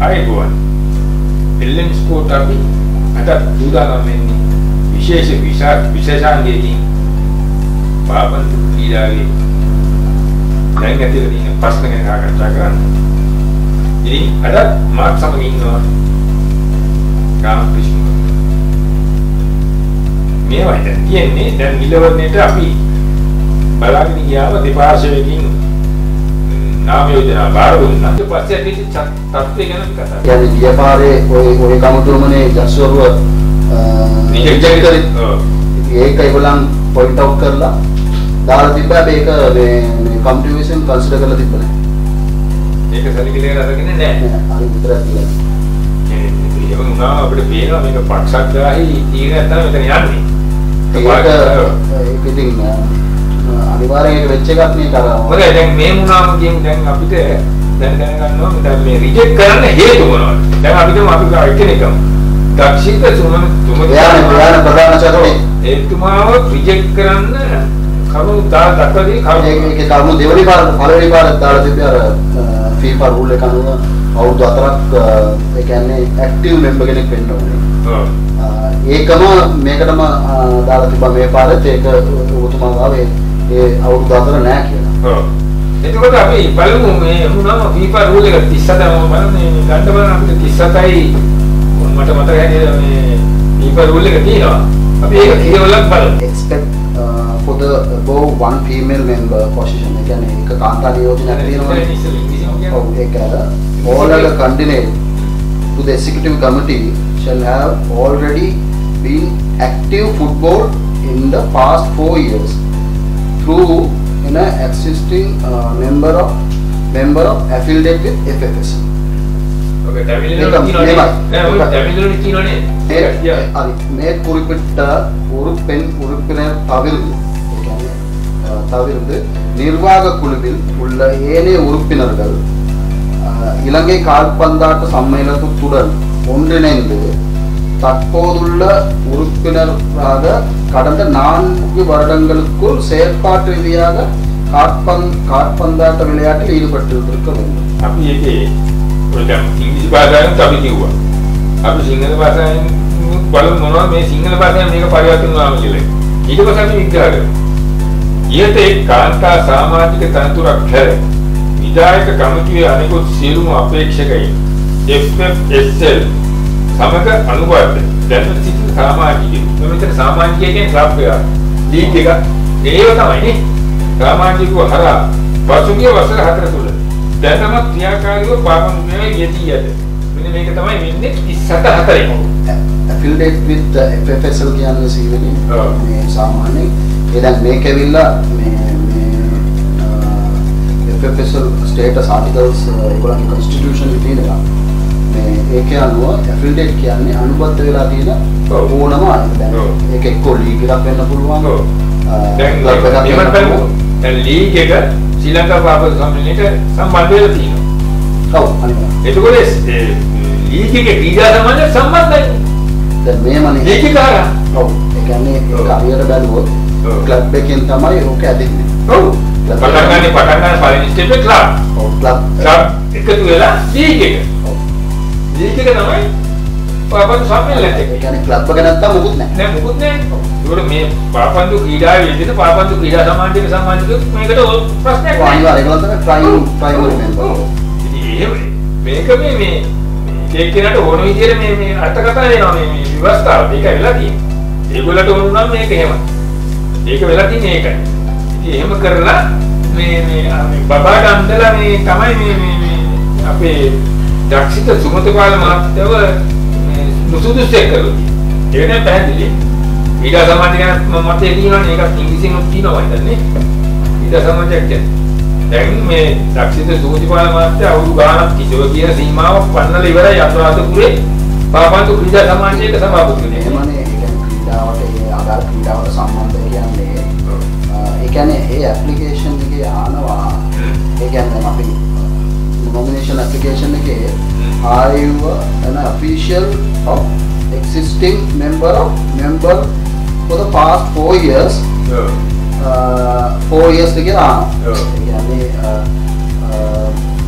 අයගොන් එල්ලෙන් sport අපි අද දුදානම් වෙන්නේ විශේෂාංගයකින් පාපන්දු ක්‍රීඩාවේ දැන් ඇතිලා තියෙන ප්‍රශ්න ගැන සාකච්ඡා කරන්න. ඉතින් අද මාත් සමග ඉන්නවා රාමකෘෂ්ණ. මේවා දැන් කියන්නේ දැන් නිලවරණයට අපි බලාගෙන ගියාම දෙපාර්ශ්වයකින් නාම යෝජනා බාර දුන්නා. ඊට පස්සේ අපි තත්ත්වය ගැන කතා කරා. يعني ගිය පාරේ ඔය කමතුරුමනේ ජස්වරුව රිජෙක්ට් කරේ. ඒක ඒගොල්ලන් පොයින්ට් අවුට් කරලා දාලා තිබ්බා. මේක මේ කම්පියුටර් කන්සිඩර් කරලා තිබ්බ නැහැ. ඒක සැලකිලියට අරගෙන නැහැ. හරි විතරක් කියලා. ඒක වුණා අපිට පේනවා මේක පක්ෂග්‍රාහී තීරණයක් තමයි මෙතන යන්නේ. ඒක ඉතින් අනිවාර්යයෙන් ඒක වෙච්ච එකක් නේ කරා. මොකද දැන් මේ වුණාම කියමු දැන් අපිට දැන් දැනගන්න ඕනේ දැන් මේ රිජෙක්ට් කරන්න හේතු මොනවද? දැන් අපිට අපි එක්කෙනෙක්ම දක්ෂිත එයාන ප්‍රධාන චතුරේ එතුමාව රිජෙක්ට් කරන්න කරුණු දක්වදී ඒකේ කරුණු දෙවෙනි පාර පළවෙනි පාරට දාලා තිබ්බේ අර FIFA රූල් එක අනුව අවුරුදු 4ක් ඒ කියන්නේ ඇක්ටිව් මෙම්බර් කෙනෙක් වෙන්න ඕනේ. ඒකම මේකටම දාලා තිබ්බා මේ පාරෙත් ඒක ඔබතුමා ගාවේ ඒ අවුරුදු 4 නෑ කියලා. එතකොට අපි බලමු මේ වුණාම FIFA රූල් එක 37ම බලන්නේ ගන්න බලන්න අපිට 37යි මට මතක හැටියට මේ FIFA රූල් එක තියෙනවා. අපි ඒක කියවලක් බලමු. Expect for the above one female member position. ඒ කියන්නේ එක කාන්තා නියෝජනයක් තියෙනවා. ඔව් ඒක all other candidate to the executive committee shall have already been active football in the past 4 years through an existing member of affiliated with FFS. Okay, තමිල්ලුනේ කියනනේ. මේ குறிப்பிட்ட ஒரு பெண் உறுப்பினர் தவிர்த்து நிர்வாக குழுவில் உள்ள ஏனைய உறுப்பினர்கள் இலங்கை கால்பந்தாட்ட சம்மேளனத்துடன் ஒன்றிணைந்து தற்போதுள்ள உறுப்பினராக கடந்த 4 வருடங்களுக்குள் செயற்பாட்டு ரீதியாக கால்பந்தாட்ட விளையாட்டில் ஈடுபட்டிருக்க வேண்டும். අපි ඒකේ ඉංග්‍රීසි භාෂාවෙන් අපි කිව්වා. අපි සිංහල භාෂාවෙන් බලමු මොනවද මේ සිංහල භාෂාවෙන් මේක පරිවර්තන වුණාම කියලා. ඊට පස්සේ අපි විග්‍රහ කරමු. ඊට ඒ කාන්තා සමාජික තනතුරක් හැර විධායක කමිටුවේ අනිකුත් සියලුම අපේක්ෂකයින් FFSL සමග අනුබද්ධ දැනුම් සිටින සමාජිකයෝ. මෙතන සමාජිකය කියන්නේ ක්ලබ් එක, ලීග් එක ඒව තමයි නේ. සමාජිකව හරහා පසුගිය වසර 4 තුල දැනම ක්‍රියාකාරීව පාපමුනේ යෙදී ඇත. මෙන්න මේක තමයි වෙන්නේ 37 affiliate with the FFSL කියන්නේ සීවනේ. මේ සාමාන්‍යයෙන් ඒ දැන් මේක ඇවිල්ලා මේ FFSL status articles ඒගොල්ලන්ගේ constitution එකේ තියෙනවා. මේ ඒකේ අනුව affiliate කියන්නේ අනුබද්ධ වෙලා තියෙන ඕනම අය. දැන් ඒක එක්ක ලීග් එකක් වෙන්න පුළුවන්. දැන් ලීග් එක ශ්‍රී ලංකා පාපක සම්මේලනයට සම්බන්ධ වෙලා තියෙනවා. ඔව් අනිවාර්යයෙන්. එතකොට ලීග් එකේ ක්‍රීඩා සම්බන්ධ සම්බන්ධයි. දැන් මේමනේ ලීග් එක හරහා. ඔව්. ඒ කියන්නේ ඒක හරියට බැලුවොත් ක්ලබ් එකෙන් තමයි ඕක ඇදෙන්නේ. ඔව්. පටන් ගන්න පළවෙනි ස්ටෙප් එක ක්ලබ්. ඔව් ක්ලබ් එකතු වෙලා ලීග් එක. ඔව්. ලීග් එක තමයි පාපක සම්මේලනය. ඒ කියන්නේ ක්ලබ් එක නැත්තම් මොකුත් නැහැ. නෑ මොකුත් නැහැ. ඒකට මේ පාපන්දු ක්‍රීඩාවේ යෙදෙන පාපන්දු ක්‍රීඩා සමාජයේ සම්බන්ධිත මේකට ප්‍රශ්නයක් නැහැ. අනිවාර්යයෙන්ම තමයි ප්‍රයිමරි මෙම්බර්. ඉතින් මේක මේ එක්කෙනාට ඕන විදිහට මේ අර්ථකථන දෙනවා මේ විවස්ථාව. ඒක වෙලා තියෙන්නේ. ඒගොල්ලන්ට ඕන නම් මේක එහෙම. ඒක වෙලා තියෙන්නේ ඒකයි. ඉතින් එහෙම කරලා මේ බබාට අන්දලා මේ තමයි මේ අපේ දක්ෂිත සුමතපාල මහත්තයව මුසුදුසෙක් කරලා තියෙන්නේ. ඒක නෑ පැහැදිලි. ඊට සමාජය ගැන මතය තියෙනවනේ ඒකත් ඉංග්‍රීසියෙන් තියෙනවා හිතන්නේ. ඊට සමාජයක් කියන්නේ. දැන් මේ දක්ෂිත සුමතපාල මහත්තයා අවුරුදු ගානක් කිසිව කියන සීමාවක් පන්නලා ඉවරයි අනුරාධපුරේ පාපන්දු ක්‍රීඩා සමාජයක සභාපතිතුමනි. එහෙමනේ ඒ කියන්නේ ක්‍රීඩාවට ඒ ආකාර ක්‍රීඩාවට සම්බන්ධ කියන්නේ ඒ කියන්නේ ඒ ඇප්ලිකේෂන් එකේ ආනවා ඒ කියන්නේ අපි nomination application එකේ are you an official of existing member for the past 4 years 4 years කියලා ආනවා. ඒ කියන්නේ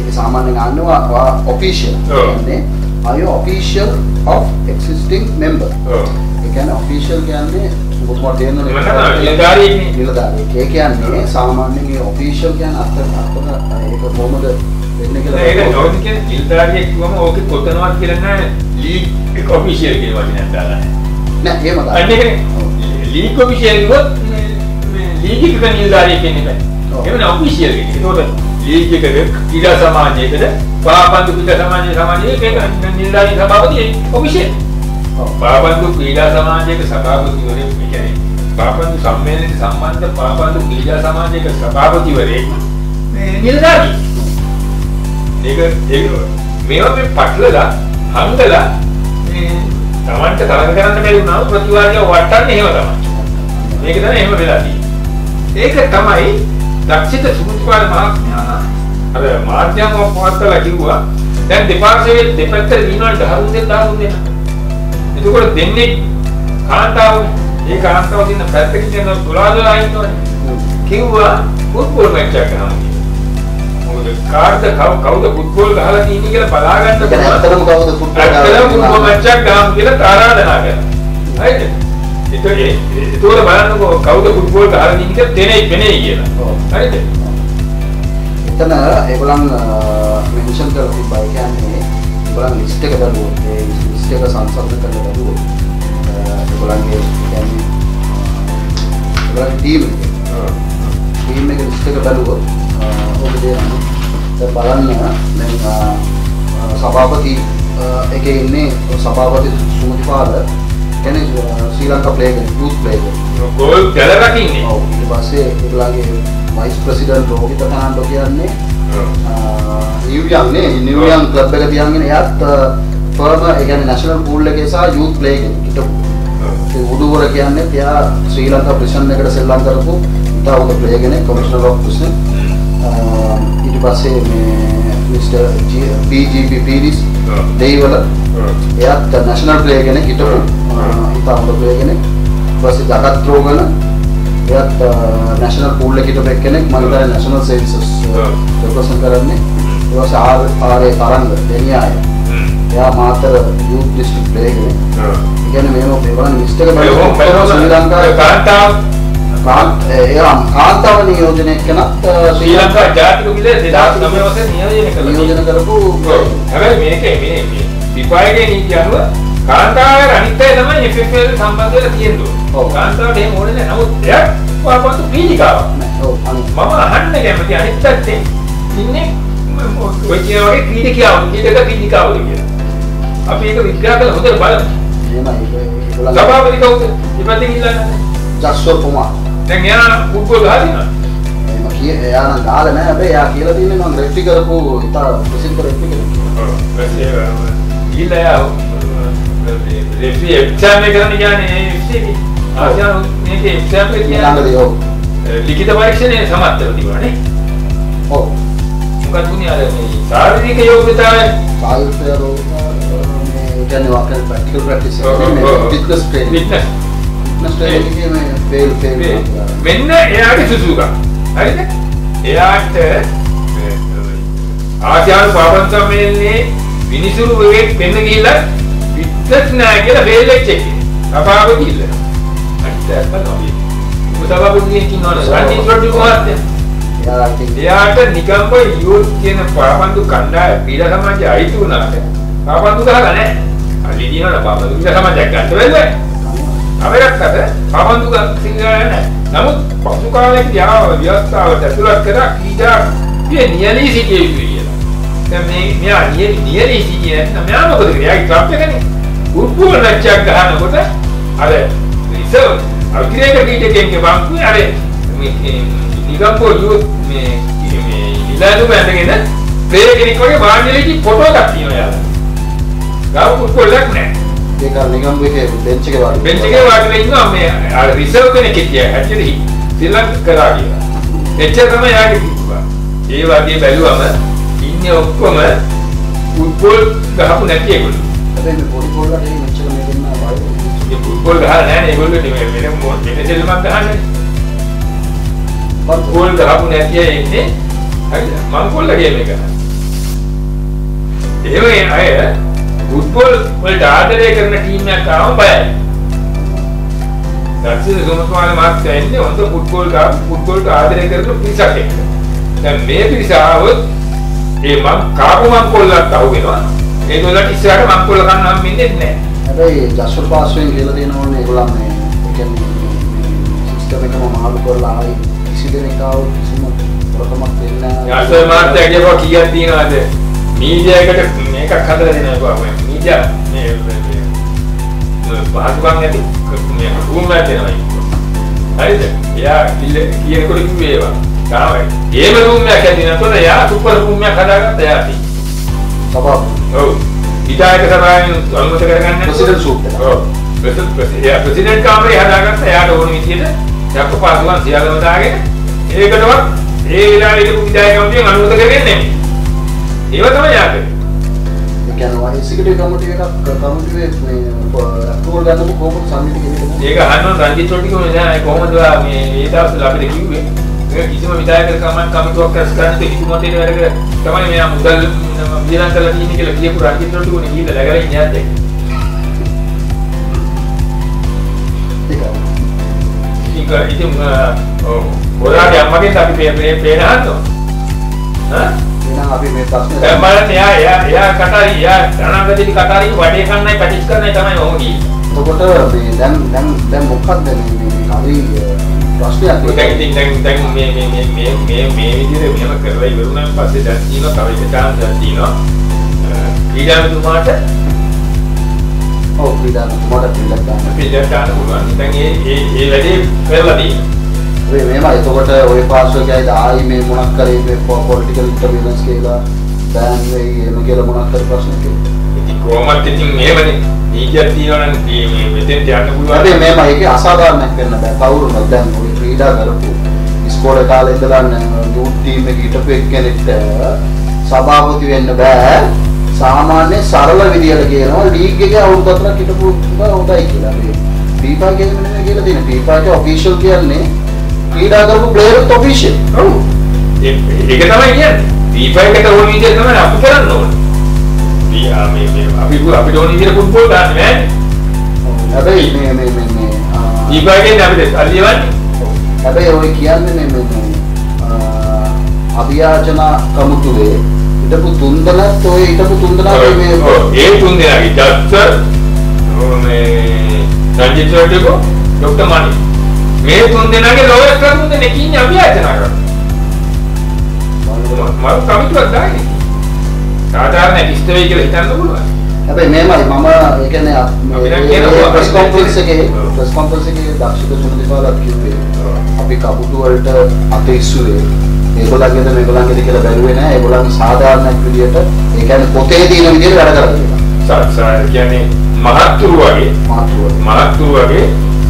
ඒක සාමාන්‍යයෙන් අහනවා official කියන්නේ are you official of existing member ඒ කියන්නේ official කියන්නේ මොකක්ද කියන්නේ නිලධාරියෙක් ඒ කියන්නේ සාමාන්‍යයෙන් මේ official කියන්නේ අර්ථ ඒක කොහොමද වෙන්නේ කියලා ඒක නෝදි කියන්නේ නිලධාරියෙක් කිව්වම ඕකේ කොතනවත් කියලා නෑ ලීග් එක official කියන වචනයක් දාලා නෑ එහෙම දාලා අන්න ඒකනේ ලීග් official කිව්වොත් මේ ලීග් එක නිලධාරියෙක් කියන්නේ බෑ එහෙම official කියන්නේ ඒකට ලීග් එකක ක්‍රීඩා සමාජයකද පාපන්දු ක්‍රීඩා සමාජයේ ඒක නිලධාරී සභාපති official පාපන්දු ක්‍රීඩා සමාජයක සභාපතිවරයෙක් කියන්නේ පාපන්දු සම්මේලනයේ සම්බන්ධ පාපන්දු ක්‍රීඩා සමාජයක සභාපතිවරයෙක් මේ නිලධාරී ඒක මේවා මේ පටලලා හංගලා මේ Tamanට තරඟ කරන්න බැරි වුණා ප්‍රතිවාදියා වටන්නේ එහෙම තමයි මේක තමයි එහෙම වෙලා තියෙන්නේ ඒක තමයි දක්ෂිත සුමුතිපාල මහත්මයා අර මාධ්‍යම පවත්වලා කිව්වා දැන් දෙපාර්ශ්වයේ දෙපැත්තට දිනවල 10 දෙනා එතකොට දෙන්නේ කාන්තාව ඒ කාන්තාව දින පැත්තකින් යන 12 ඉන්නවනේ කිව්වා ෆුට්බෝල් මැච් එකක් කරනවා මොකද කාර්ද කවුද ෆුට්බෝල් ගහලා තියෙන්නේ කියලා බලා ගන්න පුළුවන් ඇත්තටම කවුද ෆුට්බෝල් මැච් එකක් ගහමු කියලා ආරාධනා කරනවා හරිද ඒතකොට බලන්නකෝ කවුද ෆුට්බෝල් ගහලා තියෙන්නේ කියලා දෙනේ කියලා හරිද එතන ඒගොල්ලන් මෙන්ෂන් කරලා තිබ්බා කියන්නේ ඒගොල්ලන් ලිස්ට් එක බලුවොත් ඒ ලිස්ට් එක සංසන්දනය කරලා බලුවොත් ඒගොල්ලන්ගේ කියන්නේ ඒගොල්ලන් ටීම් එක ලිස්ට් එක බලුවොත් ඔබ දැන් බලන්න දැන් සභාපති එකේ ඉන්නේ සභාපති සුමුතිපාල කියන්නේ Sri Lanka player youth player goal ගැලරක් ඉන්නේ ඔව් ඊට පස්සේ ඒගොල්ලන්ගේ वाइस प्रेसिडेंट रोहित फर्नांडो කියන්නේ නිව්යන් ක්ලබ් එක තියාගෙන එයාත් ෆර්ම ඒ කියන්නේ නැෂනල් පූල් එකේ සහ යූත් ප්ලේ එකේ හිටපු ඒ උඩුවර කියන්නේ එයා ශ්‍රී ලංකා ප්‍රිසන් එකට සෙල්ලම් කරපු ඉතා උඩ ප්ලේ කෙනෙක් කමිෂනර් ඔෆ් ප්‍රිසන් ඊට පස්සේ මේ මිස්ටර් BGP පීරිස් දෙයිවල එයාත් නැෂනල් ප්ලේ කෙනෙක් හිටපු ඉතා උඩ ප්ලේ කෙනෙක් ඊට පස්සේ ජගත් රෝගන එයාත් නැෂනල් පූල් එකට එක්කෙනෙක් මම හිතන්නේ නැෂනල් සර්විසස් ප්‍රොෆෙසර් කරන්නේ ඊට පස්සේ ආරේ තරංග දෙනියාය එයා මාතර යූත් ඩිස්ට්‍රික්ට් ප්ලේ කෙනෙක් ඒ කියන්නේ මේවා ලිස්ට් එක බලලා ශ්‍රී ලංකාවේ කාන්තාව නියෝජනය කරනත් ශ්‍රී ලංකා ජාතික විලේ 2009 වසරේ නියෝජනය කරපු හැබැයි මේකේ මේ විපාකයේ නීති අනුව කාන්තාවගේ අනිත් අය තමයි FFL සම්බන්ධ වෙලා තියෙන්නේ. ඔව් කාන්තාවට එහෙම ඕනේ නැහැ. නමුත් එයා පාපන්තු පීඩිකාවක් නෑ. ඔව් මම අහන්න කැමති අනිත් පැත්තේ ඉන්නේ ඔය කියන වගේ පීඩිකාවද කියලා. අපි ඒක විග්‍රහ කරලා හොඳට බලමු. එහෙමයි ඒක සභාපති කවුද? ඉපදින් ඉල්ලන්නේ. ජස්වර් කුමාර්. දැන් එයා ෆුට්බෝල් ගහදිනවා. එයා නම් ගාලා නැහැ. හැබැයි එයා කියලා තියෙන්නේ මම රෙෆරි කරපු ඉතා ප්‍රසිද්ධ රෙෆරි කෙනෙක්. ඔව් ඊළයා रेफरी एग्जाम में करने जाने हैं आसियान ने के एग्जाम में किया लिखित परीक्षा ने समाप्त कर दी वाले ओ मुकद दुनिया में शारीरिक योग्यता है में क्या वाकई प्रैक्टिकल प्रैक्टिस फिटनेस ट्रेनिंग में फेल मैंने यार सुसुका हरित यार आसियान पावन सम्मेलन विनिसुरु विवेक पेन गीला फिटनेस නැහැ කියලා ෆේල් වෙච්ච එකේ සභාපති ඉල්ලනවා අනිත් තමයි සභාපතිගෙන් කියනවනේ රන්නින් රොඩි මහත්තයා එයාට නිකම්ම යූත් කියන පාපන්දු කණ්ඩායම පීඩා සමාජය අයිති වුණාට පාපන්දු ගහලා නැහැ අලි දිනවල පාපන්දු පීඩා සමාජයක් ගන්න බැහැ අවරක්කට පාපන්දු සිංහල නැහැ නමුත් පසු කාලයකදී ආව ව්‍යවස්ථාවට ඇතුළත් කරා පීඩා නියලී සිටියේ කියලා දැන් මේ මෙයා නියලී සිටියේ නැත්නම් මෙයා මොකද කරේ එයාගේ ක්ලබ් එකනේ ෆුට්බෝල් මැච් එකක් ගහනකොට අර රිසර්ව් අග්‍රේක ක්‍රීඩකයන්ගේ බංකුවේ අර මේ නිගම්පෝ යූත් මේ ඉලාදු බැඳගෙන ප්ලේයර් කෙනෙක් වගේ වාඩිලි ෆොටෝ එකක් තියෙනවා යාළුවා. ගාව ෆුට්බෝල් එකක් නෑ. ඒක නිගම්පෝ එකේ බෙන්ච් එකේ වාඩිලා ඉන්නවා මේ අර රිසර්ව් කෙනෙක් හිටියා. ඇක්චුලි ශ්‍රී ලංකා කරා කියලා. එච්චර තමයි යාගේ කිව්වා. ඒ වගේ බැලුවම ඉන්නේ ඔක්කොම ෆුට්බෝල් ගහපු නැති ඒගොල්ලෝ. හැබැයි ෆුට්බෝල් වලට මෙච්චර මේ දෙන්න බයි. ඒ ෆුට්බෝල් ගහලා නැහැ නේ ඒගොල්ලෝ වෙන දෙල්ලමක් ගහන්නේ. ෆුට්බෝල් ගහපු නැති අය ඉන්නේ හරිද? මංකොල්ල ගේම් එක. එහෙම අය ෆුට්බෝල් වලට ආදරය කරන ටීම් එකක් ආවම බයයි. දැක්කේ සෝමස්වාමී මහත්තයා ඉන්නේ හොඳ ෆුට්බෝල්ට ආදරය කරන පිරිසක් එක්ක. දැන් මේ පිරිස ආවොත් ඒ කාපු මංකොල්ලක් අහු වෙනවා. ඒගොල්ලන්ට ඉස්සරහට මංකොල්ල ගන්න නම් ඉන්නේ නැහැ. හැබැයි ජස්වල් පාස්වෙන් කියලා දෙනවනේ ඒගොල්ලන් මේ කියන්නේ සිස්ටම් එකම මාරු කරලා ආයි කිසි දෙනෙක් ආවොත් කිසිම ප්‍රකමක් දෙන්නේ නැහැ. ජස්වල් මහත්තයා කියපුවා කීයක් තියෙනවද? මීඩියා එකට මේකක් හදලා දෙනවා කොහොමද? මීඩියා මේ පහසුකම් නැති මේ රූම් එකක් දෙනවා. හරිද? එයා කියනකොට කිව්වේ ඒවා. තාමයි. ඒම රූම් එකක් ඇදිනකොට එයා සුපර් රූම් එකක් හදාගත්තා එයාට. සබබ. ඔව්. විධායක සභාවෙන් අනුමත කරගන්න ප්‍රෙසිඩන්ට් සූට් එක. ඔව්. ප්‍රෙසිඩන්ට් කාමරේ හදාගත්තා එයාට ඕන විදියට යක්ක පාසුකම් සියල්ලම දාගෙන ඒකටවත් ඒ වෙලාවේ ඉඳපු විධායකවරුන් අනුමත කරගෙන නැහැ. ඒව තමයි යාට. ඒ කියන්නේ එක්සිකියුටිව් කමිටු එකක් කමිටුවේ මේ අප්‍රූවල් ගන්නකො කොහොමද සම්මිත කෙනෙක්? ඒක අහන්න රංජිත් රොටි කිව්වේ නෑ කොහොමද මේ ඒ දවස්වල අපිට කිව්වේ මේ කිසිම විධායක කමිටුවක් රැස් කරන්න හිතුමතේ වැඩක තමයි මෙයා මුදල් වියදම් කරලා තියෙන්නේ කියලා කියපු රංජිත් රොටි කොනේ ගිහින් läගලා ඉන්නේ යද්ද ඒක ඉතින් ඔයාගේ අම්මගෙන් අපි පේන අහනවා එහෙනම් අපි මේ ප්‍රශ්නේ දැන් බලන්න එයා කටාරි අනාගතේදී කටාරි වඩේ කන්නයි පැටිස් කරන්නයි තමයි ඔහොම ගියේ. එතකොට මේ දැන් මොකක්ද මේ කවි ප්‍රශ්නයක් දැන් මේ විදිහට මෙහෙම කරලා ඉවරුනාන් පස්සේ දැන් තියෙනවා තව එක chance එකක් තියෙනවා. ක්‍රීඩාමතුමාට ක්‍රීඩාමතුමාට පිළිගන්න ගන්න පුළුවන්. දැන් ඒ වැඩේ කරලා තියෙනවා. මේම එතකොට ඔය පාස්වර්ඩ් ආයි මේ මොනක් කරේ මේ පොලිටිකල් ඉන්ටර්වියුලන්ස් කියලා බෑන් වෙයි එම කියලා මොනක් කර ප්‍රශ්නයක් ඉතින් කොහොමද ඉතින් මේවනේ නීතියක් තියෙනවා නම් මේ මෙතෙන් යන්න පුළුවන්. හැබැයි මේම ඒකේ අසාධාරණයක් වෙන්න බෑ. කවුරුනොත් දැන් ඔය ක්‍රීඩා කරපු ඉස්කෝලේ කාලේ ඉඳලා යූත් ටීම් එකේ හිටපු එක්කෙනෙක්ට සභාපති වෙන්න බෑ. සාමාන්‍ය සරල විදියට කියනවා ලීග් එකේ අවුරුදු 4ක් හිටපු හොඳයි කියලා. FIFA කියන්නේ නෙමෙයි කියලා තියෙන. FIFA එකේ ඔෆිෂියල් කියන්නේ ක්‍රීඩා කරපු ප්ලේයර් ඔෆිෂියල්. ඔව්. ඒක තමයි කියන්නේ. FIFA එකට ඕන විදිහට තමයි අපි කරන්න ඕනේ. අපි ඕන විදිහට ෆුට්බෝල් ගන්න නෑ. හැබැයි මේ FIFA එකෙන් අපිට අලියවන්නේ. හැබැයි ඔය කියන්නේ මේ අභියාචනා කමිටුවේ හිටපු තුන්දෙනාත් ඔය හිටපු තුන්දෙනාගේ මේ ඒ තුන්දෙනාගේ ජස්ටර් මේ රංජිත් රොඩිගෝ ડોક્ટર මනි මේ තුන්දෙනාගේ ලෝයර් ක්ලබ් දෙනෙක් ඉන්නේ අභියාචනා කරනවා. මම කමිටුවක් දාන්නේ. සාධාරණ කිස්ත වෙයි කියලා හිතන්න පුළුවන්. හැබැයි මේමයි මම ඒ කියන්නේ ප්‍රෙස් කොන්ෆරන්ස් එකේ දක්ෂිත සුනිපාලත් කිව්වේ අපි කබුතු වලට අතීසුවේ ඒගොල්ලන්ගේද මේගොල්ලන්ගේද කියලා බැලුවේ නැහැ. ඒගොල්ලන් සාධාරණ විදියට ඒ කියන්නේ පොතේ තියෙන විදියට වැඩ කරලා තියෙනවා. කියන්නේ මහත්තුරු වගේ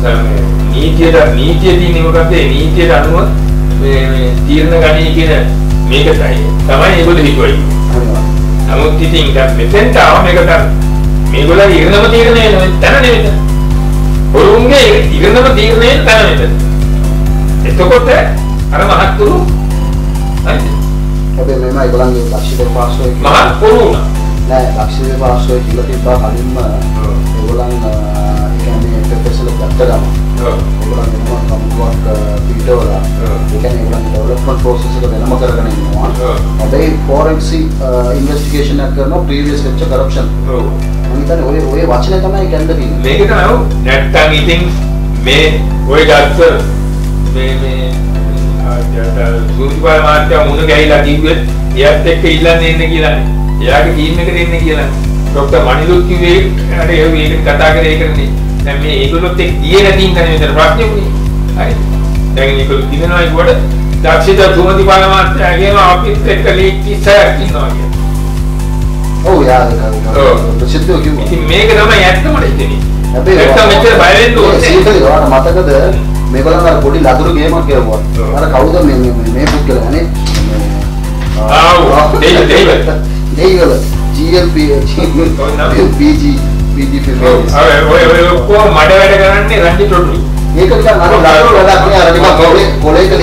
නීතිය තියෙන මොකක්ද ඒ නීතියට අනුව මේ තීරණ ගන්නේ කියන මේක තමයි ඒගොල්ලෝ හිතුවයි. නමුත් ඉතින් දැන් මෙතෙන්ට ආව මේක ගන්න. මේගොල්ලෝ ඉරණම තීරණය තන නෙවෙයි. ඔරුන්ගේ ඉරණම තීරණය තන නෙවෙයි. එතකොට අර මහත්තුරු හරිද? හැබැයි මේම ඒගොල්ලන්ගේ ලක්ෂිත පාස්වර්ඩ් මහත් පොරුණා. නෑ ලක්ෂිත පාස්වර්ඩ් කියලා තිබ්බා කලින්ම ඒගොල්ලන් කියන්නේ ප්‍රොෆෙසර් ගත්තම ඒගොල්ලන් වෙනම කම්පුවක් පිටවලා ඒ කියන්නේ ඒගොල්ලන් ඩෙවලොප්මන්ට් ප්‍රොසෙස් එක වෙනම කරගෙන ඉන්නවා. හැබැයි ෆොරෙන්සික් ඉන්වෙස්ටිගේෂන් එකක් කරනවා ප්‍රීවියස් වෙච්ච කරප්ෂන්. ඔව්. මම හිතන්නේ ඔය වචනේ තමයි ගැන්න තියෙන්නේ. මේක තමයි ඔව්. නැත්තම් ඉතින් මේ ඔය ගත්ත මේ සුනිපාල මාත්‍යා මුණ ගැහිලා කිව්වෙත් එයාත් එක්ක ඉල්ලන්න එන්න කියලානේ. එයාගේ ටීම් එකට එන්න කියලානේ. ડોક્ટર මනිලුත් කිව්වේ අර ඒක කතා කරේ ඒකනේ. දැන් මේ ඒගොල්ලොත් එක්ක දියේ නැතිනම් තමයි මෙතන ප්‍රශ්නේ වුනේ. හරි. දැන් ඒගොල්ලෝ දිනනවා ඒකට දක්ෂිත සුනිපාල මාත්‍යාගේම අපිත් එක්ක ලීග් 30ක් ඉන්නවා කියන්නේ. ඔව් යාළුවා. ඔව්. ප්‍රසිද්ධ කිව්වා. ඉතින් මේක තමයි ඇත්තම දෙන්නේ. හැබැයි නැත්තම් මෙච්චර බය වෙන්න ඕනේ. සීතලේ ඔයාලා මතකද මේගොල්ලන් අර පොඩි ලදරු ගේමක් කරපුවා. අර කවුද මේ පුද්ගලයානේ? දෙයිවල GLP PG ඔය ඔක්කොම මඩ වැඩ කරන්නේ රංජිත් රොඩ්රි. මේක නිකන් අර ලදරු වැඩක් නේ අර නිකන්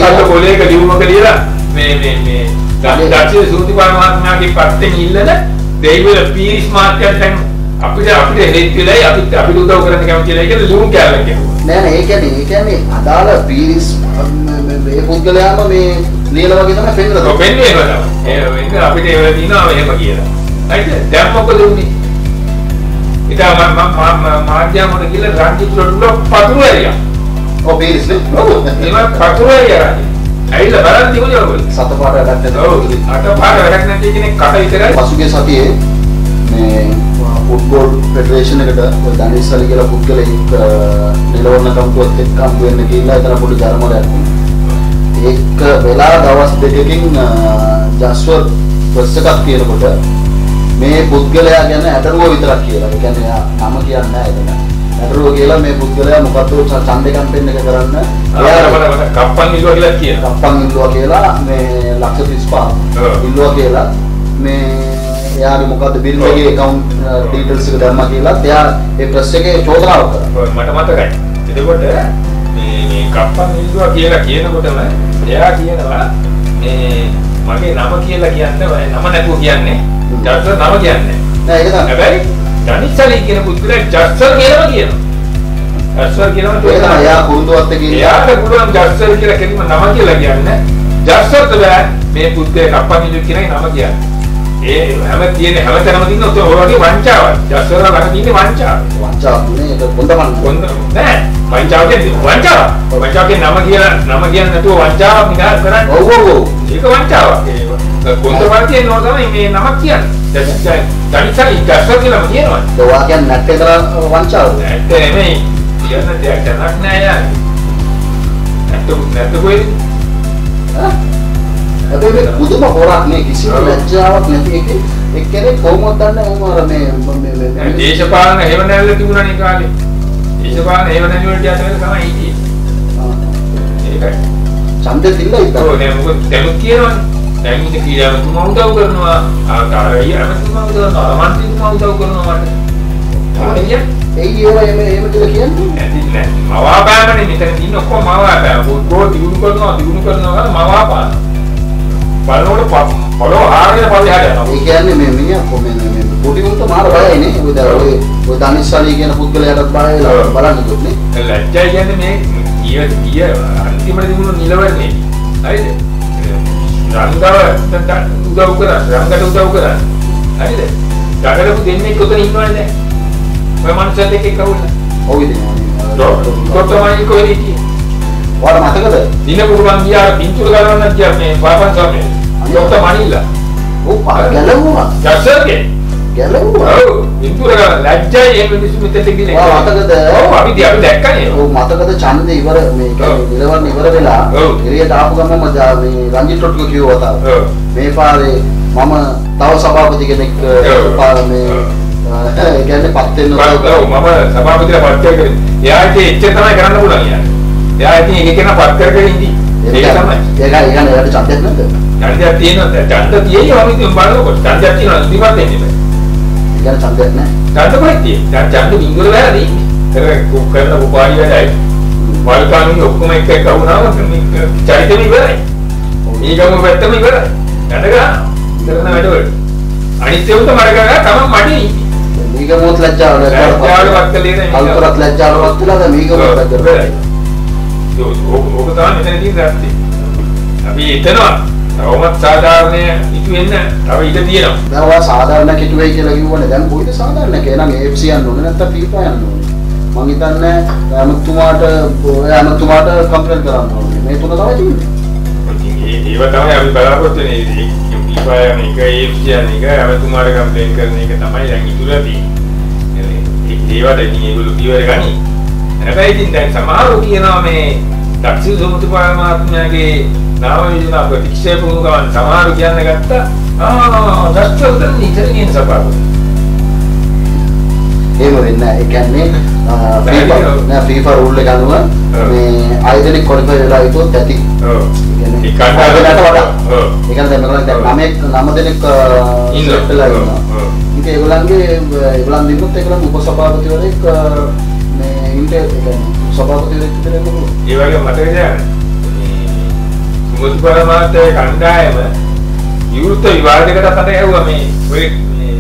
කොලේක ලියුමක ලියලා මේ දක්ෂිත සූතිපාල මහත්මයාගේ පැත්තෙන් ඉල්ලන දෙයිවල පීරිස් මාත්‍යයන් දැන් අපිට හෙත් වෙලයි අපිට උදව් කරන්න කැමති කියලා කියලා ලුණු කැලක් කියනවා. නෑ ඒ කියන්නේ අදාළ පීරිස් මේ පුද්ගලයාම මේ ලියලා වගේ තමයි පෙන්නලා. ඔව් පෙන්වන්නේ තමයි. ඒ වෙන්නේ අපිට ඒවල දිනවා එහෙම කියලා. හරිද? දැන් මොකද උනේ? ඉතින් මම මාධ්‍යමවල කියලා රංජිත් රොඩුල පතුරු ඇරියා. ඔව් පීරිස් නේ. ඔව් ඒක පතුරු ඇරියා. ඇයිලා බලන් තිබුණේ ඔයගොල්ලෝ. සතපාට වැඩක් නැද්ද? ඔව් අටපාට වැඩක් නැති කෙනෙක් කට විතරයි. පසුගිය සතියේ මේ ෆුට්බෝල් ෆෙඩරේෂන් එකට දනිස් අලි කියලා පුද්ගලෙක් නිලවරණ කම්පුවත් එක්ක හම්බ වෙන්න ගිහිල්ලා එතන පොඩි ධර්මයක් වුණා. ඒක වෙලා දවස් දෙකකින් ජස්වර් ප්‍රස් එකක් කියනකොට මේ පුද්ගලයා ගැන ඇටරුව විතරක් කියලා. ඒ කියන්නේ නම කියන්නේ නැහැ එතන. ඇටරුව කියලා මේ පුද්ගලයා මොකද්ද ඡන්දේ කැම්පේන් එක කරන්න එයා කප්පන් ඉල්ලුවා කියලා කියනවා. කප්පන් ඉල්ලුවා කියලා මේ ලක්ෂ 35 ඉල්ලුවා කියලා මේ එයාගේ මොකද්ද බිල් එකේ account details එක දැම්මා කියලා එයා ඒ ප්‍රෙස් එකේ චෝදනාවක් කරා. ඔව් මට මතකයි. එතකොට මේ කප්පන් ඉල්ලුවා කියලා කියනකොටම එයා කියනවා මේ මගේ නම කියලා කියන්නේ නම නැතුව කියන්නේ ජස්සර් නම කියන්නේ. නෑ ඒක තමයි. හැබැයි ජනිත්සලි කියන පුද්ගලයා ජස්සර් කියලාම කියනවා. ජස්සර් කියලාම ඒක තමයි එයා කුරුඳුවත් එක්ක එයාට පුළුවන් ජස්සර් කියලා කෙලින්ම නම කියලා කියන්නේ. ජස්සර්ට බෑ මේ පුද්ගලයා කප්පන් ඉල්ලුවා කියන නම කියන්නේ. ඒ හැම තැනම තියෙන ඔය වගේ වංචාවක්. ජස්සර් ළඟ තියෙන වංචාව. වංචාවක් නේ ඒක කොන්දමන් නෑ. වංචාව කියන්නේ වංචාව. වංචාවගේ නම කියන්නේ නැතුව වංචාවක් නිකන් කරන්නේ. ඔව් ඔව් ඔව්. ඒක වංචාවක්. ඒක කොන්දමන්තියේ නෝ තමයි මේ නමක් කියන්නේ. ජනිත්සලි ජස්සර් කියලාම කියනවා. ඒ වා කියන්නේ නැත්තේ කරා වංචාව. නැත්තේ නෙමෙයි. කියන්න දෙයක් නෑ යාර. නැත්තු කොහෙද? හැබැයි බුදුම හොරක් නේ කිසිම ලැජ්ජාවක් නැති එක්කෙනෙක් කොහොමද දන්නේ මොන අර මේ දේශපාලන හේව නැල්ල තිබුණානේ කාලේ. දේශපාලන හේව නැල්ල වලට යන්න තමයි හිටියේ. ඒකයි. ඡන්දෙ තිල්ලා ඉතින්. ඔව් නේ මොකද දැනුත් කියනවනේ. දැන් ඉතින් කීයම තුමා උදව් කරනවා. ආකාරය අමතුමා උදව් කරනවා. මන්ත්‍රීතුමා උදව් කරනවා මට. හරිය? ඒ ඒවා එහෙම කියලා කියන්නේ. ඇතිත් නෑ. මවාපෑමනේ මෙතන තියෙන ඔක්කොම මවාපෑම. පොඩ්ඩෝ දිනු කරනවා මවාපෑම. බලනකොට පොළොව ආරගෙන පල්ලෙහාට යනවා. ඒ කියන්නේ මේ මිනිහා මේ පොඩි උන්ට මාර බයයි නේ. ඔය දනිස්සලී කියන පුද්ගලයාට බය වෙලා බලන්න දුන්නේ. ලැජ්ජයි කියන්නේ මේ ඊය අන්තිමට තිබුණු නිලවරනේ. හරිද? රංගව උදව් කරා, රංගට උදව් කරා. හරිද? ගගඩපු දෙන්නේ කොතන ඉන්නවද දැන්? ඔය මනුස්සයත් එක්ක කවුරුද? ඔව් ඉතින්. කොතමයි කොහෙද ඉන්නේ? ඔයාලා මතකද? දිනපුරුවන් ගියා පින්තූර ගලවන්න ගියා මේ පාපන් සමයේ. ડોક્ટર මනිල්ලා. ඔව් ගැලවුවා. ජස්සර්ගේ ගැලවුවා. ඔව් පින්තූර ගලවන්න ලැජ්ජයි එහෙම මිනිස්සු මෙතෙක් ගිහින්. ඔව් මතකද? ඔව් අපි දැක්කනේ. ඔව් මතකද ඡන්දේ ඉවර මේ නිලවරණ ඉවර වෙලා එළියට ආපු ගමන් මේ රංජිත් රොට්ටු කිව්වා තාම. මේ පාරේ මම තව සභාපති කෙනෙක් මේ ඒ කියන්නේ පත් වෙන්න ඔව් මම සභාපතිලා පත් කරගෙන. එයාට එච්චර තමයි කරන්න පුළුවන් කියන්නේ. එයා ඉතින් එක කෙනා පත් කරගෙන ඉඳි. ඒක තමයි. ඒකයි එයාට ඡන්දයක් නැද්ද? ඡන්දයක් තියෙනවා. ඡන්ද තියෙයි අපි ඉතින් බලනකොට ඡන්දයක් තියෙනවා ඉතිපත් වෙන්නේ බෑ. ඒක ඡන්දයක් නැහැ. ඡන්ද කොහෙද තියෙන්නේ? දැන් ඡන්ද බින්දුවල වැරදි ඉන්නේ. කරන උපාඩි වැඩයි. වල්කානුයි ඔක්කොම එක වුණාම චරිතෙම ඉවරයි. මේකම පැත්තම ඉවරයි. වැඩ ගන්න. කරන වැඩවල. අනිත් ඒවා මඩ ගන්න තමයි මඩේ ඉන්නේ. මේක මොත් ලැජ්ජාවලට වත් කලේ කල්පරත් ලැජ්ජාවලට වෙලා දැන් මේක මොත් ලැජ්ජාවලට. ඕක තමයි මෙතන තියෙන දැක්ටි. අපි හිතනවා තවමත් සාධාරණය ඉතු වෙන්න තව ඉඩ තියෙනවා. දැන් ඔයා සාධාරණ කිටුවයි කියලා කිව්වනේ. දැන් කොයිද සාධාරණ කේනම් AFC යන්න ඕනේ නැත්නම් FIFA යන්න ඕනේ. මං හිතන්නේ ඇමතුමාට කම්ප්ලේන්ට් කරන්න ඕනේ. මේ තුන තමයි තියෙන්නේ. ඒව තමයි අපි බලාපොරොත්තු වෙන්නේ. FIFA යන එක AFC යන එක ඇමතුමාට කම්ප්ලේන්ට් කරන එක තමයි දැන් ඉතුරුලා තියෙන්නේ. ඒවට ඉතින් ඒගොල්ලෝ පියවර ගනි. හැබැයි ඉතින් දැන් සමහරව කියනවා මේ දක්ෂිණ සමුද්‍රපාල මහත්මයාගේ නාම යෝජනා ප්‍රතික්ෂේප වුණු ගමන් සමහරව කියන්න ගත්තා දස්තර නිතර කියන සභාවක. එහෙම වෙන්නේ නැහැ. ඒ කියන්නේ FIFA රූල් එක අනුව මේ ආයතනික කොලිෆයි වෙලා හිටියොත් ඇති. ඔව්. ඒ කියන්නේ ඒ කියන්නේ දැන් 9 දෙනෙක් ඉන්නවා. ඉතින් ඒගොල්ලන් දිනුත් ඒගොල්ලන් උපසභාපතිවරයෙක් මේ ඉන්ටර් සභාපතිවරයෙක් විතරක් නෙමෙයි. ඒ වගේ මතකද මේ සුමුදුපරමාර්ථයේ කණ්ඩායම විවෘත විවාදයකට අත ගැහුවා මේ ඔය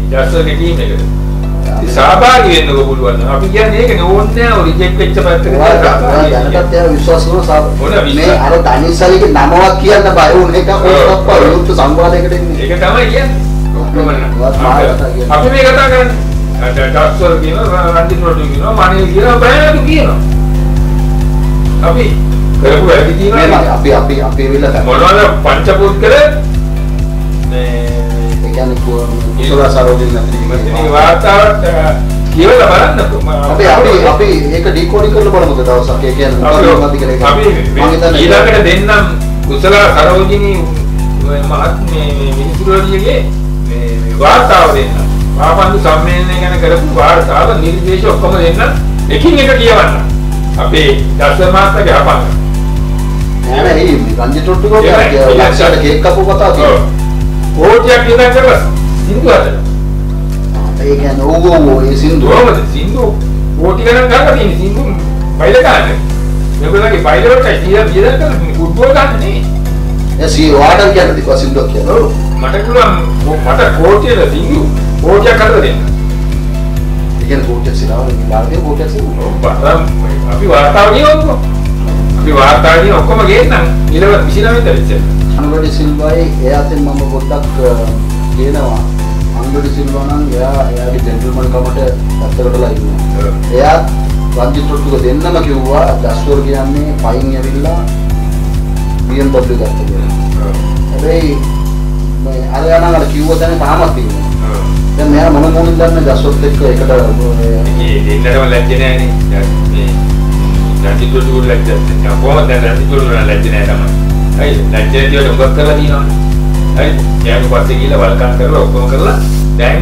ජස්ටර්ගේ ටීම් එකට. සහභාගී වෙන්නකො පුළුවන්. අපි කියන්නේ ඒකනේ ඕන්නේ නැහැ රිජෙක්ට් වෙච්ච පැත්තකට. දැනටත් එයා විශ්වාස කරනවා මේ අර දනිසලිගේ නමවත් කියන්න බය වුණ එක කොහොමද විරුද්ධ සංවාදයකට එන්නේ. ඒක තමයි කියන්නේ. අපි මේ කතා කරන්නේ ජස්ටර් කියනවා රන්දිත් රොඩු කියනවා මණිල් කියනවා බෑනු කියනවා. අපි කරපු වැඩි කියනවා අපි විල මොනවද පංචපුද්ගල මේ ඒ කියන්නේ කුසල සරෝජින් නැතිනේ වාර්තාවට කියලා බලන්නකො. අපි ඒක ඩිකෝඩින් කරලා බලමුද දවසක්. ඒ කියන්නේ මොකක්ද කියලා ඒක. අපි ඊළඟට දෙන්නම් කුසල සරෝජිනී මහත්මේ මිනිසුරුවලියගේ මේ වාර්තාව දෙන්න. පාපන්දු සම්මේලනය ගැන කරපු වාර්තාව නිර්දේශ ඔක්කොම දෙන්න එකින් එක කියවන්න. අපේ දර්ශන මාත්‍රගේ අපන්න. නෑ නෑ මේ රංජිත් රොට්ටු ගෝගේ ලක්ෂයට කේක් කපපු කතාව තියෙනවා. කෝටියක් විතර කරලා සින්දු හදලා. ඒ කියන්නේ ඕගෝ ඒ සින්දු. කොහමද සින්දු කෝටි ගණන් ගන්න තියෙන සින්දු බයිල ගන්න. මේගොල්ලන්ගේ බයිල වලට වියදම් කරලා ෆුට්බෝල් ගන්න නේ. ඒ සී වාඩර් කියන්නේ තිබ්බා සින්දුවක් කියලා. ඔව්. මට පුළුවන් මට කෝටියට සින්දු කෝටියක් හදලා දෙන්න. ඒ කියන්නේ කෝටියක් සිරාවල ගිලාගේ කෝටියක් සින්දු. අපි වාර්තාව කියවමුකෝ. අපි වාර්තාව කියන ඔක්කොම ගේන්නම්. ඊළඟ 29 විතර. අනුරඩි සිල්වායි එයාතෙන් මම පොඩ්ඩක් කියනවා. අනුරඩි සිල්වා නම් එයාගේ ජෙන්ටල්මන් කමට ඇත්තටලා ඉන්නවා. එයා රංජිත් රොට්ටුක දෙන්නම කිව්වා ජස්වර් කියන්නේ පයින් ඇවිල්ලා BMW ගත්තා කියලා. හැබැයි මේ අර යනවා අර කිව්ව තැන තාමත් තියෙනවා. දැන් මෙයා මොන මොනින් දන්න ජස්වර්ත් එක්ක එකට මේ දෙන්නටම ලැජ්ජ නැහැනේ. මේ රංජිත් රොට්ටුක ලැජ්ජ නැහැ. කොහොමද දැන් රංජිත් රොට්ටුක ලැජ්ජ නැහැ තමයි. හරි ලැජ්ජාතියට උඹක් කරලා දිනනවා. හරි යාළුව පස්සේ ගිහලා වල්කම් කරලා ඔක්කොම කරලා දැන්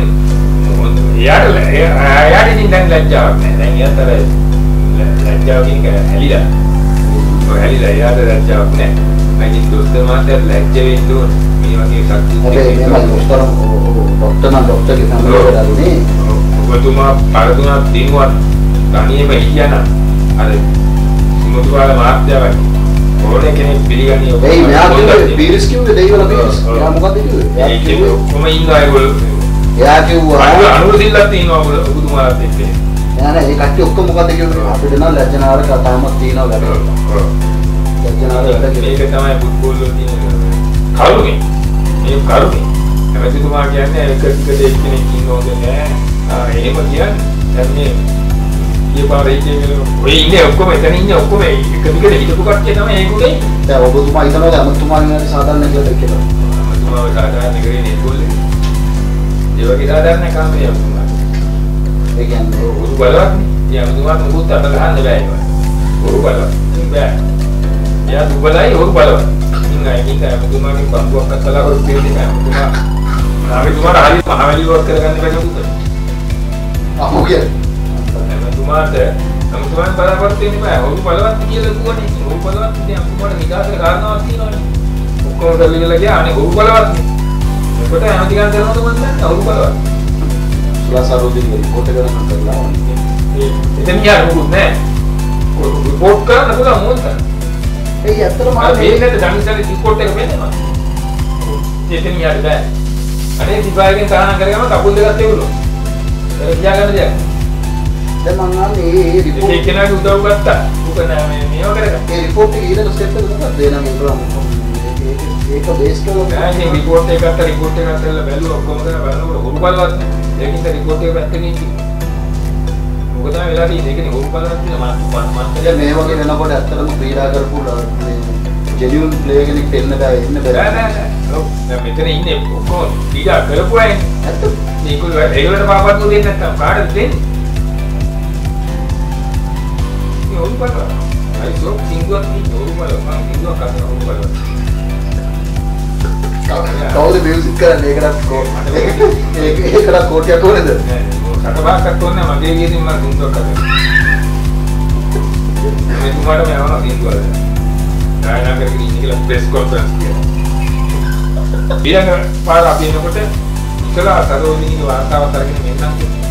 එයාට ඉතින් දැන් ලැජ්ජාවක් නැහැ. දැන් එයාට ලැජ්ජාව කියන එක හැලිලා. ඔය හැලිලා එයාට ලැජ්ජාවක් නැහැ. මම ඉතින් දොස්තර මාත්‍යට ලැජ්ජ වෙන්න ඕන. මේ වගේ ශක්තිය. හැබැයි මම ડોක්ටර්ගේ සම්බන්ධතාවනේ. ඔබතුමා පරදුනා දිනුවත් තනියම හිටියනම් අර සුමුතුවාල මාත්‍යාවක් ඕනේ කෙනෙක් පිළිගන්නේ ඔබ. ඒ මෙයා කිව්වේ පීරිස් කිව්වේ දෙයිවල පීරිස්. එයා මොකද කිව්වේ? එයා කිව්වේ කොහොම ඉන්නවා ඒගොල්ලෝ. එයා කිව්වා අනුර දිල්ලක් තියෙනවා ඔබතුමාලාත් එක්ක. එයා නෑ ඒ කට්ටිය ඔක්කොම මොකද කිව්වේ? අපිට නම් ලැජ්ජනාර කතාවක් තියෙනවා වැඩ. ලැජ්ජනාර වැඩ මේක තමයි ෆුට්බෝල් වල තියෙන කරුණේ. මේ කරුණේ. හැමතිතුමා කියන්නේ එක ටික දෙකෙනෙක් ඉන්නෝද නෑ. එහෙම කියන්නේ දැන් මේ ඔය ඉන්නේ ඔක්කොම එතන ඉන්නේ ඔක්කොම එක දිගට හිටපු කට්ටිය තමයි ඒගොල්ලෝ ඉන්නේ. දැන් ඔබතුමා හිතනවාද අමතුමාගේ හරි සාධාරණ කියලා. අමතුමාව සාධාරණ කරේ නේ ඒගොල්ලෝ. ඒ වගේ සාධාරණ කාමයේ අමතුමා. ඒ කියන්නේ උරු බලවත් නේ. අමතුමාට මුකුත් අත ගහන්න බෑ ඒක. උරු බලවත්. බෑ. එයා දුබලයි උරු බලවත්. ඉතින් අමතුමාගේ බම්බුවක් අතලා උරු පිළිදෙන්නේ අමතුමා. අමතුමාට හරිය මහවැලි වර්ක් කරගන්න බැහැ උතුර. අහු කියන්නේ අමතුමාට බලාපොරොත්තු වෙන්න බෑ. උරු බලවත් කියලා දුවනේ. උරු බලවත් ඉතින් අමතුමාට නිදාසක කාරණාවක් තියෙනවනේ. ඔක්කොම දෙලිලා ගියා අනේ උරු බලවත් නේ. ඒකට හැමති ගන්න කරනවද මන් දන්නේ උරු බලවත්. සුලාසාරෝදින රිපෝට් එක ගන්න කරලා එතන යා රුකුත් නෑ. රිපෝට් කරන්න පුළුවන් මොකද? ඒ ඇත්තටම මම මේකට දනිසලේ රිපෝට් එක වෙන්නවා. එතන යාට බෑ. අනේ සිපායගෙන් සාහන කරගම කකුල් දෙකක් තියුණා. ඒක තියාගන්න දෙයක්. දැන් මම අහන්නේ මේ රිපෝට් එක කෙනාට උදව් ගත්තා. උක නෑ මේව කරගන්න. ඒ රිපෝට් එක ඊළඟ ස්ටෙප් එක මොකක්ද? දෙනම ඒක බේස් කරලා නෑ ඉතින් රිපෝට් එකක් කරලා බැලුවා ඔක්කොම කරලා බලනකොට හොරු බලවත් නේ. ඒකින්ද රිපෝට් එක පැත්තකින් ඉන්නේ. මොකද තමයි වෙලා තියෙන්නේ. ඒකනේ හොරු බලවත් කියන මම මේ වගේ වෙනකොට ඇත්තටම ක්‍රීඩා කරපු ජෙනියුන් ප්ලේයර් කෙනෙක් එන්න බෑ එන්න බෑ. නෑ. ඔව්. දැන් මෙතන ඉන්නේ ඔක්කොම ක්‍රීඩා කරපු අය. ඇත්ත. මේගොල්ලෝ ඒගොල්ලන්ට පාපත් දෙන්නේ නැත්තම් කාටද දෙන්නේ? මේ හොරු බලවත්. අයිසෝ සිංගුවක් නේ හොරු බලවත්. මම සිංගුවක් අතන හොරු බලවත්. කවුද මියුසික් කරන්නේ? ඒකට කෝටියක් ඕනේද? කටපාඩම්ක් ඕනේ මගේ ගියදී මම සිංගුවක් අතන. මේ තුමාට මම යනවා සිංගුවල. ගායනා කරගෙන ඉන්නේ කියලා ප්‍රෙස් කොන්ෆරන්ස් කියනවා. ඊළඟ පාර අපි එනකොට ඉතලා සරෝජිනීගේ වාර්තාවත් අරගෙන මෙන්නම්